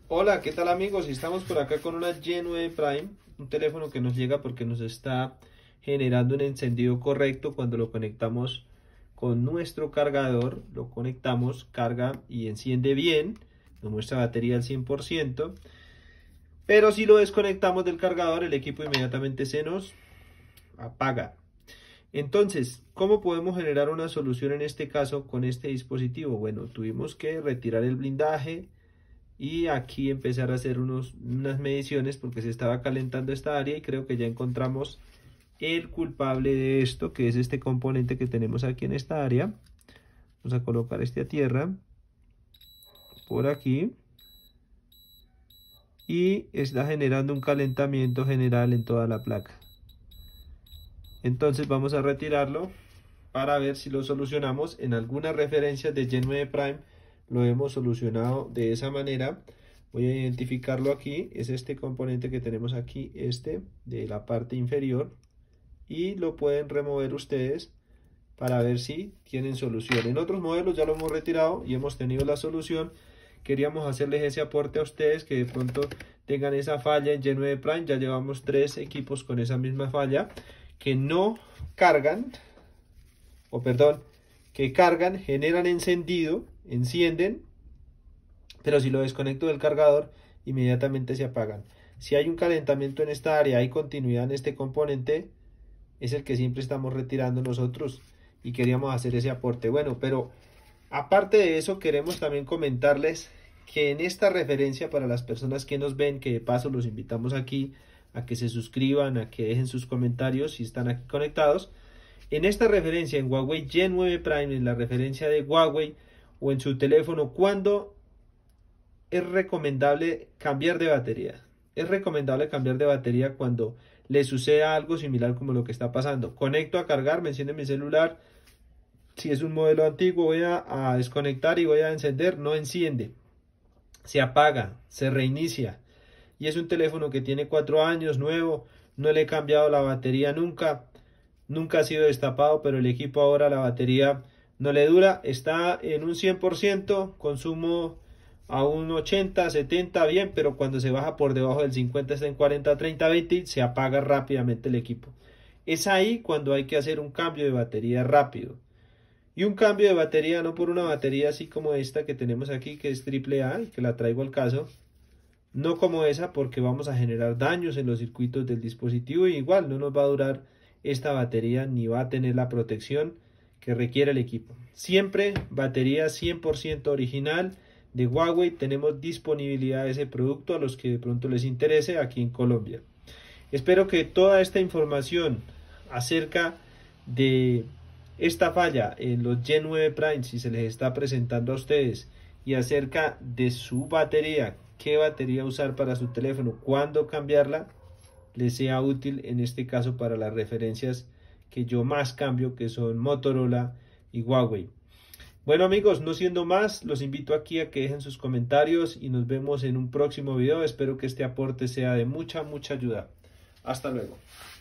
Hola, ¿qué tal amigos? Estamos por acá con una G9 Prime, un teléfono que nos llega porque nos está generando un encendido correcto cuando lo conectamos con nuestro cargador, lo conectamos, carga y enciende bien, nos muestra batería al 100%, pero si lo desconectamos del cargador, el equipo inmediatamente se nos apaga. Entonces, ¿cómo podemos generar una solución en este caso con este dispositivo? Bueno, tuvimos que retirar el blindaje y aquí empezar a hacer unas mediciones porque se estaba calentando esta área y creo que ya encontramos el culpable de esto, que es este componente que tenemos aquí en esta área. Vamos a colocar este a tierra por aquí y está generando un calentamiento general en toda la placa. Entonces vamos a retirarlo para ver si lo solucionamos. En algunas referencias de G9 Prime lo hemos solucionado de esa manera. Voy a identificarlo aquí, es este componente que tenemos aquí, este de la parte inferior, y lo pueden remover ustedes para ver si tienen solución. En otros modelos ya lo hemos retirado y hemos tenido la solución. Queríamos hacerles ese aporte a ustedes que de pronto tengan esa falla en G9 Prime. Ya llevamos 3 equipos con esa misma falla que no cargan, o perdón, que cargan, generan encendido, encienden, pero si lo desconecto del cargador, inmediatamente se apagan. Si hay un calentamiento en esta área, hay continuidad en este componente, es el que siempre estamos retirando nosotros y queríamos hacer ese aporte. Bueno, pero aparte de eso, queremos también comentarles que en esta referencia, para las personas que nos ven, que de paso los invitamos aquí a que se suscriban, a que dejen sus comentarios si están aquí conectados, en esta referencia en Huawei G9 Prime, en la referencia de Huawei o en su teléfono, ¿cuándo es recomendable cambiar de batería? Es recomendable cambiar de batería cuando le suceda algo similar como lo que está pasando. Conecto a cargar, me enciende mi celular. Si es un modelo antiguo, voy a desconectar y voy a encender, no enciende. Se apaga, se reinicia. Y es un teléfono que tiene 4 años, nuevo, no le he cambiado la batería nunca. Nunca ha sido destapado, pero el equipo ahora la batería no le dura. Está en un 100%, consumo a un 80, 70, bien, pero cuando se baja por debajo del 50 está en 40, 30, 20 y se apaga rápidamente el equipo. Es ahí cuando hay que hacer un cambio de batería rápido. Y un cambio de batería no por una batería así como esta que tenemos aquí, que es AAA y que la traigo al caso. No como esa, porque vamos a generar daños en los circuitos del dispositivo y igual no nos va a durar esta batería ni va a tener la protección que requiere el equipo. Siempre batería 100% original de Huawei. Tenemos disponibilidad de ese producto a los que de pronto les interese aquí en Colombia. Espero que toda esta información acerca de esta falla en los G9 Prime, si se les está presentando a ustedes, y acerca de su batería, qué batería usar para su teléfono, cuándo cambiarla, les sea útil en este caso para las referencias que yo más cambio, que son Motorola y Huawei. Bueno amigos, no siendo más, los invito aquí a que dejen sus comentarios y nos vemos en un próximo video. Espero que este aporte sea de mucha ayuda. Hasta luego.